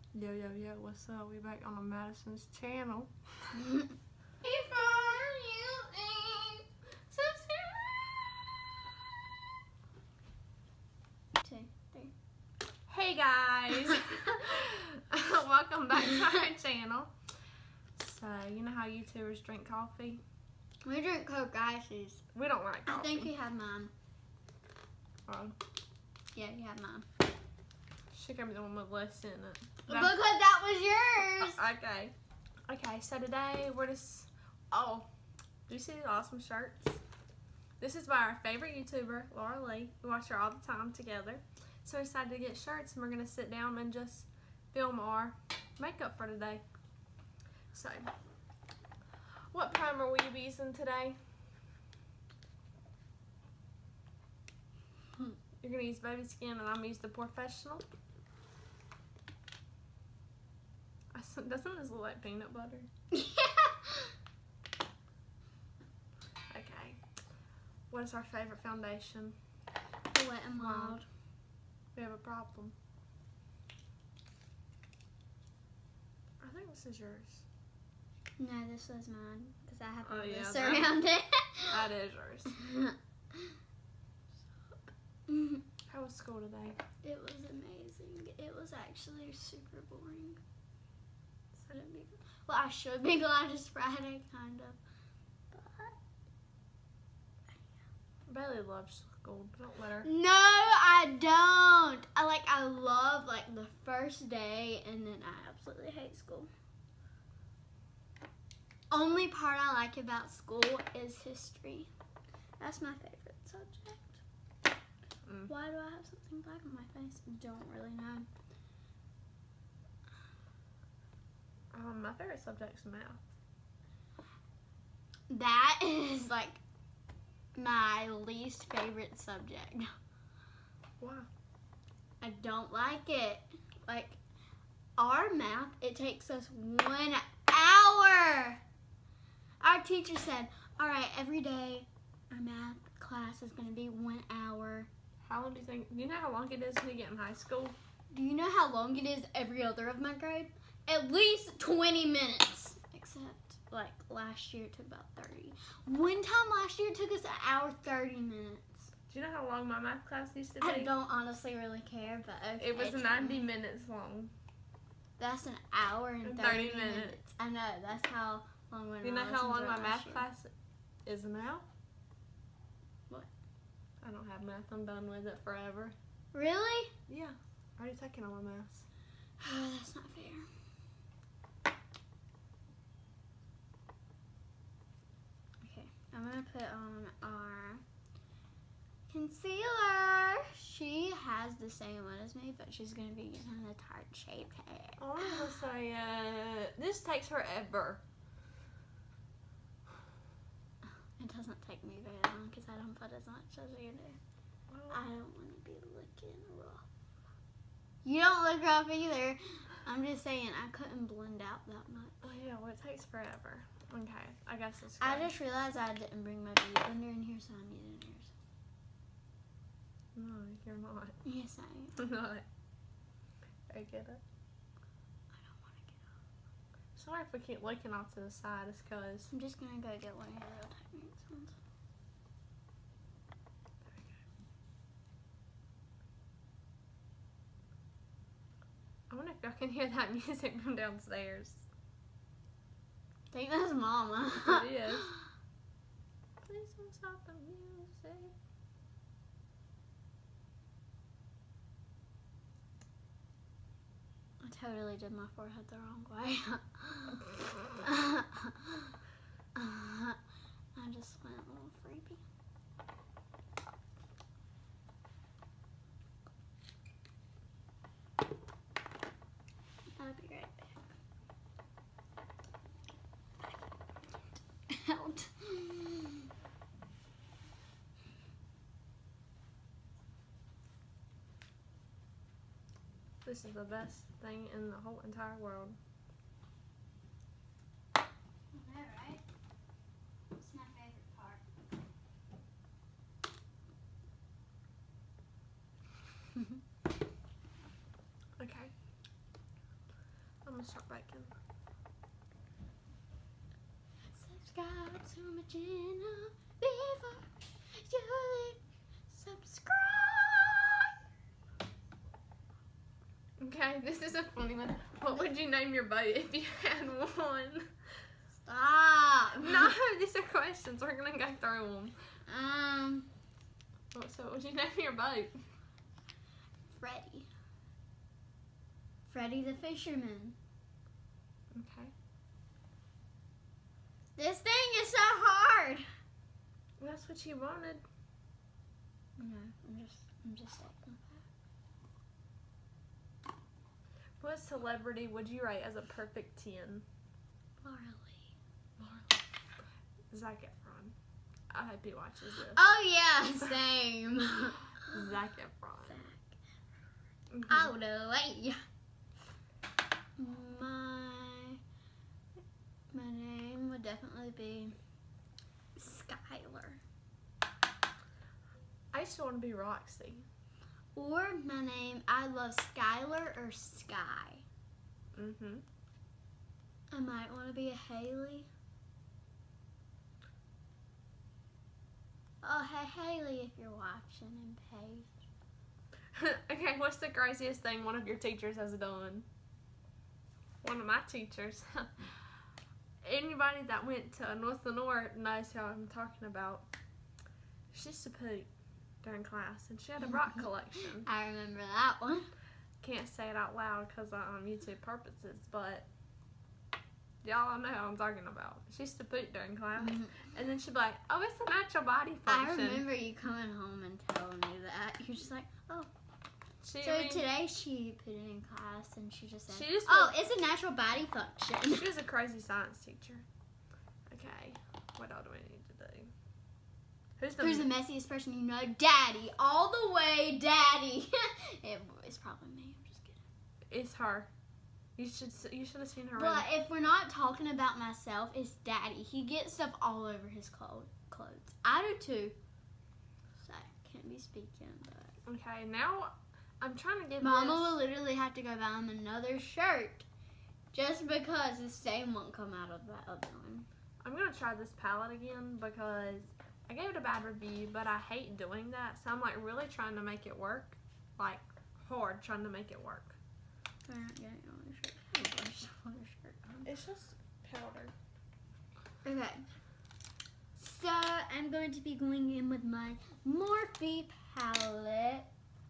Yo, yo, yo, what's up? We back on the Madison's channel. Hey guys! Welcome back to our channel. So, you know how YouTubers drink coffee? We drink Coke Ices. We don't like coffee. I think you have mine. Oh. Yeah, you have mine. She gave me the one with less in it. Because that was yours. Okay. Okay, so today we're just... Oh, do you see these awesome shirts? This is by our favorite YouTuber, Laura Lee. We watch her all the time together. So we decided to get shirts and we're going to sit down and just film our makeup for today. So, what primer will you be using today? You're going to use Baby Skin and I'm going to use the Professional. Doesn't this look like peanut butter? Yeah. Okay. What is our favorite foundation? Wet and Wild. We have a problem. I think this is yours. No, this was mine because I have Oh, all yeah, this that- around it. That is yours. How was school today? It was amazing. It was actually super boring. Well, I should be glad it's Friday, kind of. But Bailey loves school. Don't let her. no, I don't. I love the first day, and then I absolutely hate school. Only part I like about school is history. That's my favorite subject. Why do I have something black on my face? Don't really know. My favorite subject's math. That is my least favorite subject. Why? I don't like it. Our math, it takes us 1 hour. Our teacher said, all right, every day our math class is going to be 1 hour. How long do you think? Do you know how long it is to get in high school? Do you know how long it is every other of my grade? At least 20 minutes. Except, last year it took about 30. One time last year it took us an hour 30 minutes. Do you know how long my math class used to be? I don't honestly really care, but okay. It was 90 minutes long. That's an hour and 30 minutes. I know, that's how long Do you know how long my math year. class is now? What? I don't have math. I'm done with it forever. Really? Yeah. I already taken all my maths. That's not fair. Okay, I'm gonna put on our concealer. She has the same one as me, but she's gonna be using the Tarte Shape Tape. I wanted to say, this takes forever. It doesn't take me very long because I don't put as much as you do. I don't want to be looking rough. You don't look rough either. I'm just saying I couldn't blend out that much. Oh yeah, well it takes forever. Okay, I guess it's good. I just realized I didn't bring my beauty blender in here, so I'm using yours. No, you're not. Yes, I am. I'm not. I get it. I don't want to get up. Sorry if we keep looking off to the side, it's because... I'm just going to go get one of your real techniques ones. I wonder if y'all can hear that music from downstairs. I think that's Mama. It is. Please don't stop the music. I totally did my forehead the wrong way. I just went a little freebie. I'll be right back. Out. This is the best thing in the whole entire world. Alright. It's my favorite part. gonna start baking. Subscribe to my channel before you leave. Subscribe. Okay, this is a funny one. What would you name your boat if you had one? Stop. No, these are questions. We're gonna go through them. So what would you name your boat? Freddy. Freddy the Fisherman. Okay. This thing is so hard. That's what you wanted. No, I'm just saying. What celebrity would you rate as a perfect 10? Laura Zac Efron. I hope he watches this. Oh yeah, same. Zac Efron. Mhm. Oh no way. My name would definitely be Skylar. I used to want to be Roxy. Or my name, I love Skylar or Sky. Mhm. I might want to be a Haley. Oh, hey Haley, if you're watching, and Paige. Okay, what's the craziest thing one of your teachers has done? One of my teachers. Anybody that went to North Lenore knows who I'm talking about. She used to poop during class, and she had a rock collection. I remember that one. Can't say it out loud because YouTube purposes, but y'all know who I'm talking about. She used to poop during class, and then she'd be like, "Oh, it's a natural body function." I remember you coming home and telling me that. You're just like, oh. Today she put it in class and she just said, it's a natural body function. She was a crazy science teacher. Okay, what else do we need to do? Who's the messiest person you know? Daddy. All the way, Daddy. It's probably me. I'm just kidding. It's her. You should have seen her. But if we're not talking about myself, it's Daddy. He gets stuff all over his clothes. I do too. So I can't be speaking, but. Okay, now I'm trying to get Mama will literally have to go buy him another shirt just because the stain won't come out of that other one. I'm going to try this palette again because I gave it a bad review, but I hate doing that. So I'm like really trying to make it work. Like hard trying to make it work. I'm not getting another shirt. It's just powder. Okay. So I'm going to be going in with my Morphe palette.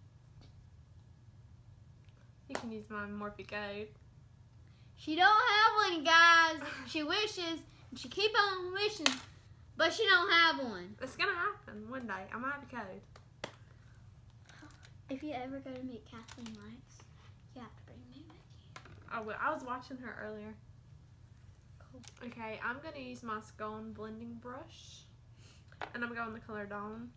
You can use my Morphe code. She don't have one, guys. She wishes, and she keep on wishing, but she don't have one. It's gonna happen one day. I'm gonna have a code. If you ever go to meet Kathleen Likes, you have to bring me with you. I will. I was watching her earlier. Cool. Okay, I'm gonna use my Scone blending brush, and I'm going the color Dawn.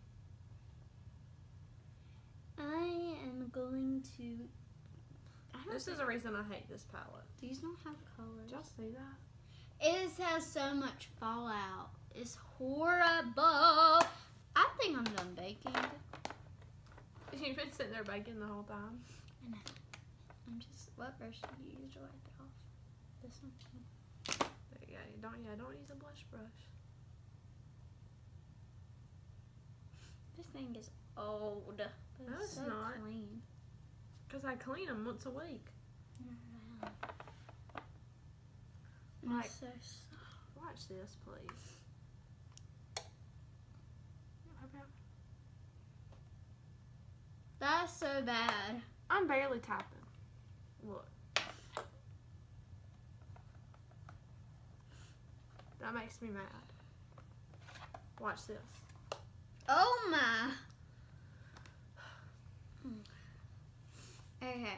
I am going to. This is a reason I hate this palette. These don't have colors. Did y'all see that? It has so much fallout. It's horrible. I think I'm done baking. You've been sitting there baking the whole time. I know. I'm just. What brush do you use to wipe it off? This one. Yeah, don't use a blush brush. This thing is old. But No, it's so not. Clean. Because I clean them once a week. Like, So soft. watch this, please. That's so bad. I'm barely tapping. Look. That makes me mad. Watch this. Oh my. Okay.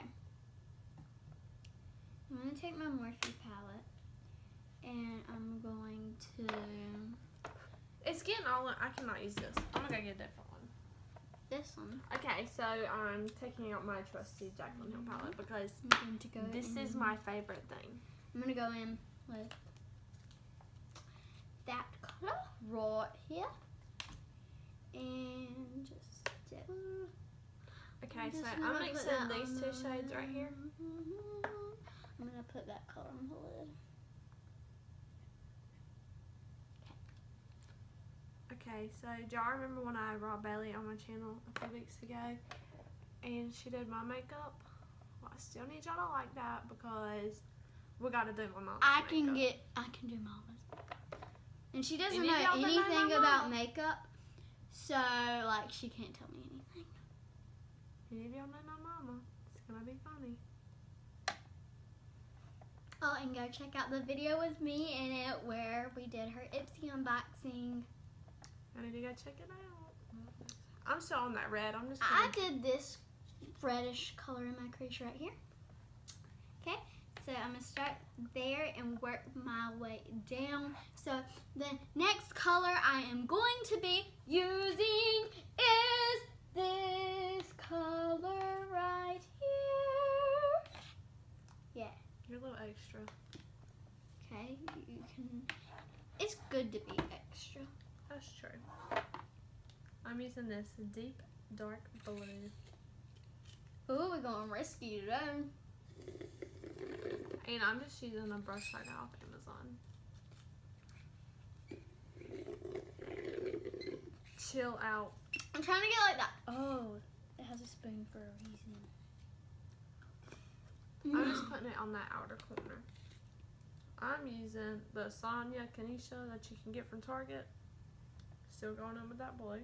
I'm going to take my Morphe palette and I'm going to... It's getting all... I cannot use this. I'm going to go get a different one. This one. Okay, so I'm taking out my trusty Jaclyn Hill palette because I'm going to go this in. is my favorite thing. I'm going to go in with that color right here. And just... Okay, so I'm mixing these two shades right here. I'm going to put that that color on the lid. Okay, so do y'all remember when I had Rob Bailey on my channel a few weeks ago and she did my makeup? Well, I still need y'all to like that because we gotta do my mom's I makeup. can do Mama's makeup. And she doesn't Any know of y'all that know anything my about mama? makeup, so like she can't tell me anything. Any of y'all know my mama? It's gonna be funny. Oh, and go check out the video with me in it where we did her Ipsy unboxing. I need to go check it out. I'm still on that red. I'm just I gonna... did this reddish color in my crease right here. Okay, so I'm going to start there and work my way down. So the next color I am going to be using is this color right here. Yeah. You're a little extra. Okay, you can, it's good to be extra. That's true. I'm using this deep dark blue. Ooh, we're going risky today. And I'm just using a brush I got off Amazon. Chill out. I'm trying to get like that. Oh, it has a spoon for a reason. I'm just putting it on that outer corner. I'm using the Sonia Kanisha that you can get from Target. Still going in with that blue.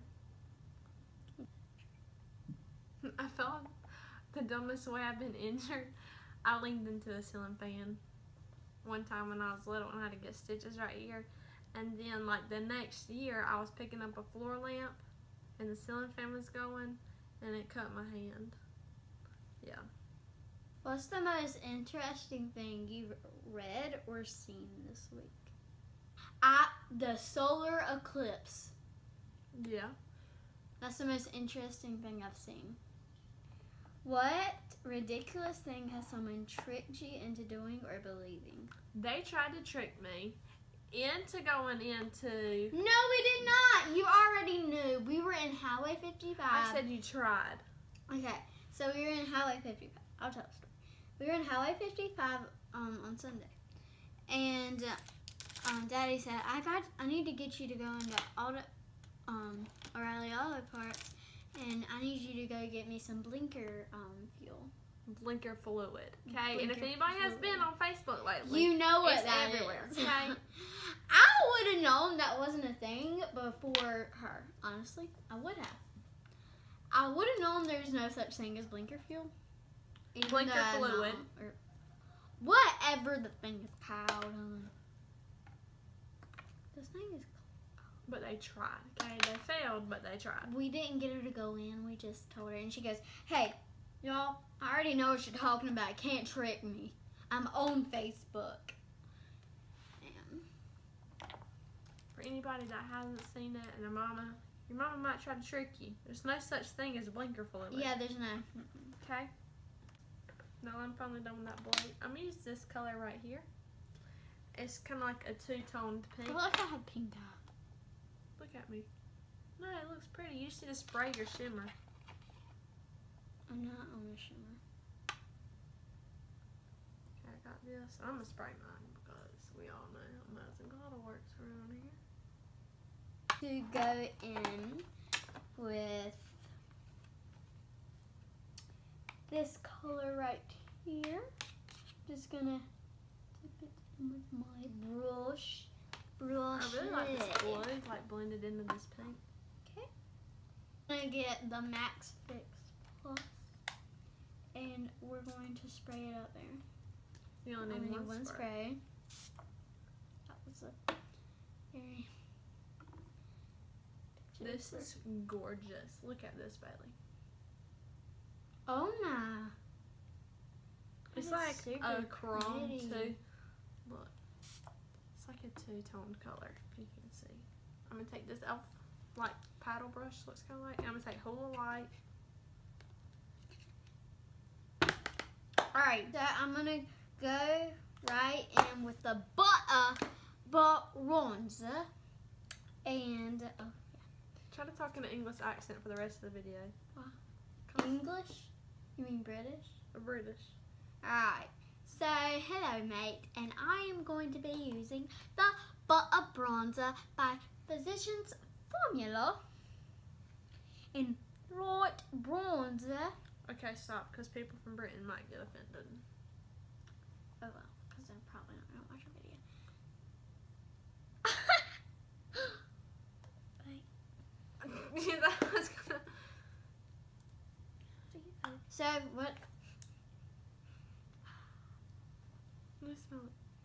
I felt the dumbest way I've been injured. I leaned into a ceiling fan one time when I was little and I had to get stitches right here. And then like the next year I was picking up a floor lamp and the ceiling fan was going and it cut my hand. Yeah. What's the most interesting thing you've read or seen this week? The solar eclipse. Yeah. That's the most interesting thing I've seen. What ridiculous thing has someone tricked you into doing or believing? They tried to trick me into going into... No, we did not. You already knew. We were in Highway 55. I said you tried. Okay, so we were in Highway 55. I'll tell the story. We were in Highway 55 on Sunday. And Daddy said, I need to get you to go into O'Reilly Auto Parts, and I need you to go get me some blinker fuel. Blinker fluid. Okay, and if Blinker anybody has fluid. been on Facebook lately, You know what it's that everywhere. is. Okay. I would have known that wasn't a thing before her. Honestly, I would have. I would have known there's no such thing as blinker fuel. Even Blinker though I'm not- fluid. or whatever the thing is called. This thing is. But they tried. Okay, they failed, but they tried. We didn't get her to go in. We just told her, and she goes, "Hey, y'all, I already know what you're talking about. Can't trick me. I'm on Facebook." And For anybody that hasn't seen it and your mama might try to trick you. There's no such thing as blinker fluid. yeah, there's no. Okay. Now I'm finally done with that blue. I'm gonna use this color right here. It's kind of like a two-toned I pink. feel like I had pink eye. Look at me. No, it looks pretty. You just need to spray your shimmer. I'm not on a shimmer. Okay, I got this. I'm gonna spray mine because we all know how Madison Glitter works around here. To go in with this color right here. Just gonna dip it in with my brush. I really like this blue, like blended into this pink. Okay. I'm gonna get the Max Fix Plus, and we're going to spray it up there. You only need one spray. spray. That was a very. This is gorgeous. Look at this, Bailey. Oh my. It's That is like super a chrome pretty. too. Look, it's like a two-toned color. If you can see, I'm gonna take this elf like paddle brush. Looks kind of like. And I'm gonna take Hula Light. All right, so I'm gonna go right in with the bronzer, and Try to talk in an English accent for the rest of the video. English. You mean British? British. All right. So hello mate, and I am going to be using the Butter Bronzer by Physicians Formula in Light Bronzer. Okay, stop, because people from Britain might get offended. Oh well, because they're probably not going to watch our video. Yeah, that was gonna... So, what? Let me smell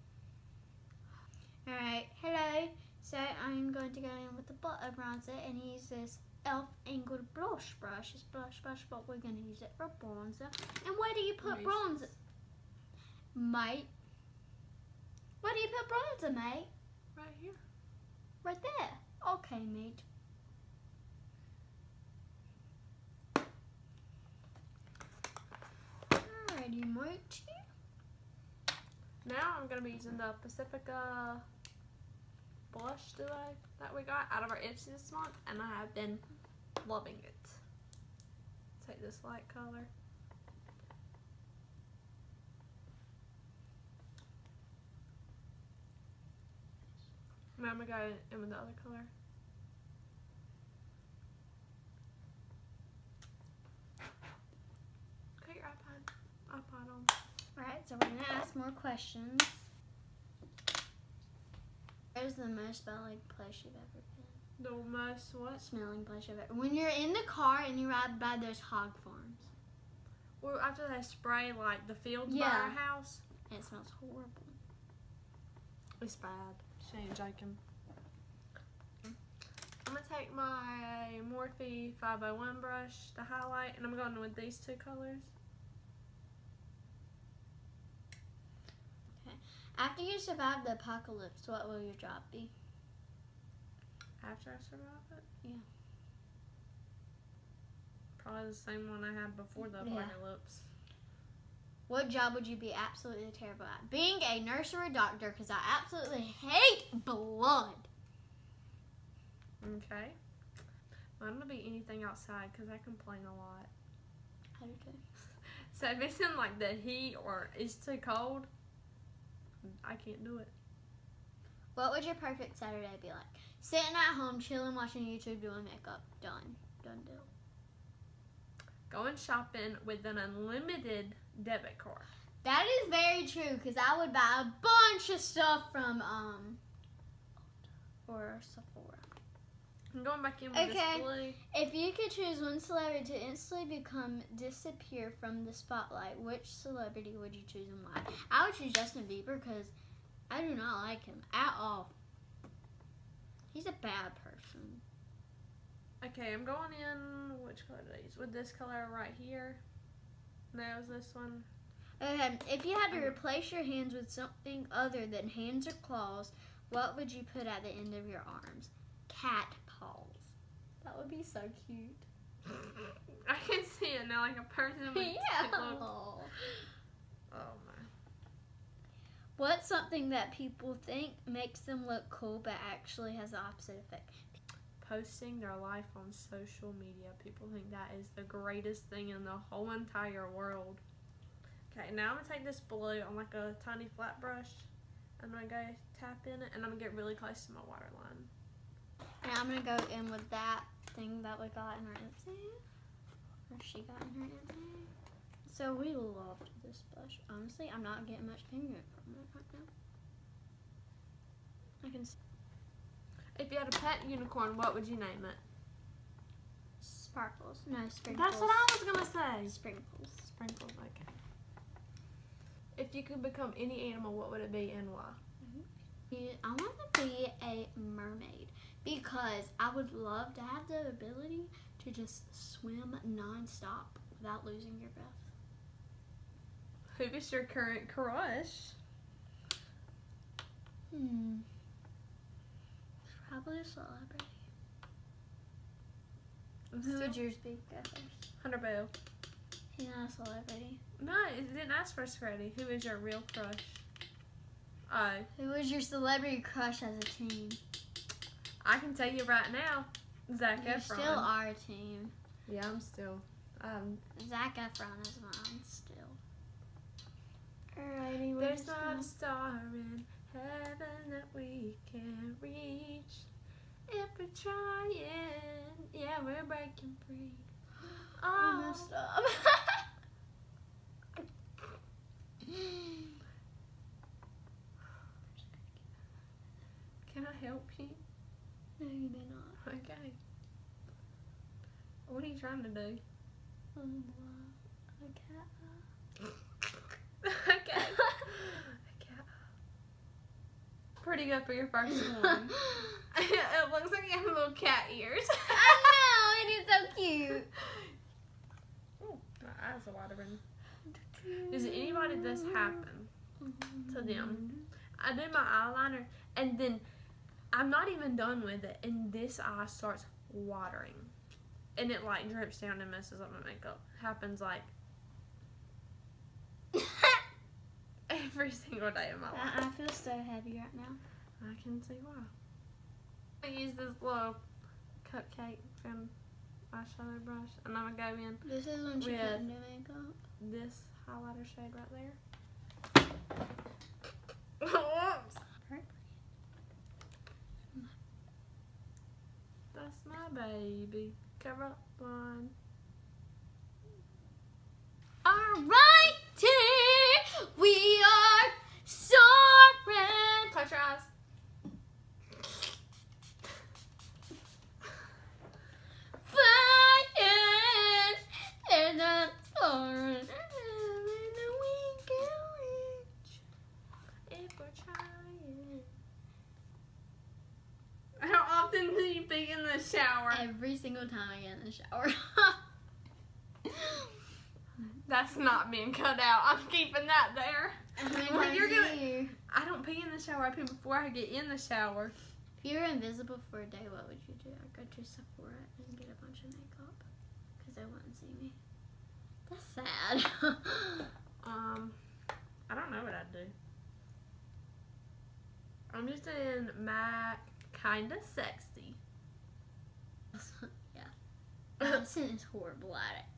it. Alright, hello. So, I'm going to go in with the Butter Bronzer and use this e.l.f. angled blush brush. It's blush brush, but we're going to use it for bronzer. And where do you put bronzer? Mate. Where do you put bronzer, mate? Right here. Right there. Okay, mate. Alrighty, mate. Now I'm going to be using the Pacifica blush delay that we got out of our Ipsy this month, and I have been loving it. Take this light color. Now I'm going to go in with the other color. Put your iPod on. Alright, so we're going to ask more questions. Where's the most smelling place you've ever been? The most what? Smelling place you've ever been. When you're in the car and you ride by those hog farms. Well, after they spray like the fields by Yeah. our house, And it smells horrible. it's bad. She ain't joking. I'm gonna take my Morphe 501 brush to highlight, and I'm going with these two colors. After you survive the apocalypse, what will your job be? After I survive it? Yeah. Probably the same one I had before the Yeah. apocalypse. What job would you be absolutely terrible at? Being a nurse or a doctor, because I absolutely hate blood. Okay. Mine gonna be anything outside because I complain a lot. I do too. So if it's in like the heat or it's too cold, I can't do it. What would your perfect Saturday be like? Sitting at home, chilling, watching YouTube, doing makeup. Done. Done deal. Going shopping with an unlimited debit card. That is very true, because I would buy a bunch of stuff from, or Sephora. I'm going back in with Okay. this blue. If you could choose one celebrity to instantly disappear from the spotlight, which celebrity would you choose and why? I would choose Justin Bieber because I do not like him at all. He's a bad person. Okay, I'm going in, which color do I use? With this color right here. No, it was this one. Okay, if you had to replace your hands with something other than hands or claws, what would you put at the end of your arms? Cat paws. That would be so cute. I can see it now, like a person with Yeah. claws. Oh my. What's something that people think makes them look cool but actually has the opposite effect? Posting their life on social media. People think that is the greatest thing in the whole entire world. Okay, now I'm going to take this blue on like a tiny flat brush. I'm going to go tap in it, and I'm going to get really close to my waterline. And I'm going to go in with that thing that we got in our Ipsy. Or she got in her Ipsy. So we loved this blush. Honestly, I'm not getting much pigment from it right now. I can see. If you had a pet unicorn, what would you name it? Sparkles. No, sprinkles. That's what I was going to say. Sprinkles. Sprinkles, okay. If you could become any animal, what would it be and why? I want to be a mermaid because I would love to have the ability to just swim non-stop without losing your breath. Who is your current crush? Probably a celebrity. Who Still- would yours be? Go first. Hunter Bell. He's not a celebrity. No, it didn't ask for Screddy. Who is your real crush? Oh, Who was your celebrity crush as a teen? I can tell you right now, Zac You Efron. still are a teen. Yeah, I'm still. Zac Efron is mine still. Alrighty, there's There's not a star in heaven that we can reach. If we're trying, yeah, we're breaking free. I messed up. Can I help you? No, you may not. Okay. What are you trying to do? A cat. Okay. Pretty good for your first one. It looks like you have little cat ears. I know, it is so cute. Ooh, my eyes are watering. Does anybody this happen to them? I do my eyeliner and then I'm not even done with it and this eye starts watering. And it like drips down and messes up my makeup. Happens like every single day of my life. I feel so heavy right now. I can see why. I use this little cupcake from eyeshadow brush and I'm gonna go in This is when she With- couldn't do makeup. this highlighter shade right there. Whoops. That's my baby. Cover up one. Alright, we are soaring. Close your eyes. Flying and I'm soaring. If we're trying. How often do you be in the shower? Every single time I get in the shower. That's not being cut out. I'm keeping that there. Well, you're gonna- If I don't pee in the shower. I pee before I get in the shower. you were invisible for a day, what would you do? I'd go to Sephora and get a bunch of makeup because they wouldn't see me. That's sad. I don't know what I'd do. I'm just in MAC Kinda Sexy. Yeah. Madison is horrible at it.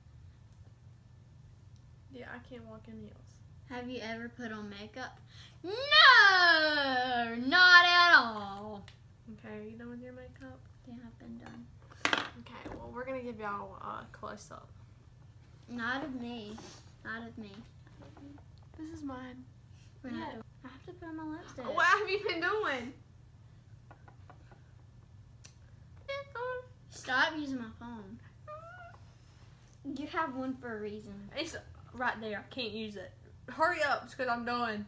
Yeah, I can't walk in heels. Have you ever put on makeup? No, not at all. Okay, are you done with your makeup? Yeah, I've been done. Okay, well, we're gonna give y'all a close up. Not of me. Not of me. This is mine. We're not doing- I have to put on my lipstick. What have you been doing? Stop using my phone. You have one for a reason. It's right there. I can't use it. Hurry up, because I'm done.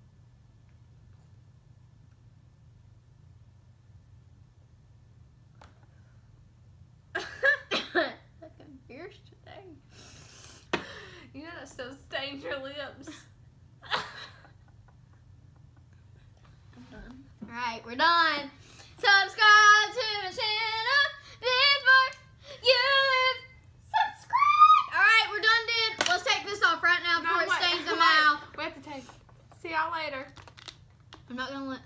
Looking fierce today. You know that still stains your lips. I'm done. Alright, we're done. Subscribe to the channel before you leave. Subscribe! Alright, we're done, dude. Let's take this off right now before it stains the mouth. We have to take it. See y'all later. I'm not gonna let.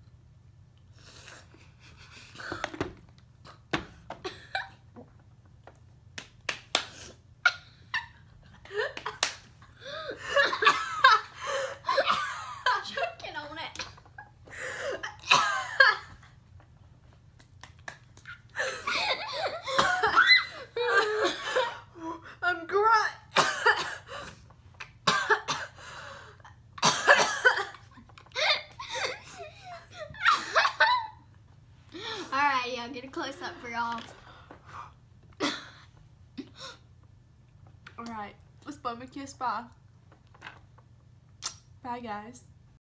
Choking on it. I'm grunt. Alright, yeah, get a close up for y'all. Alright, let's bum a kiss. Bye. Bye, guys.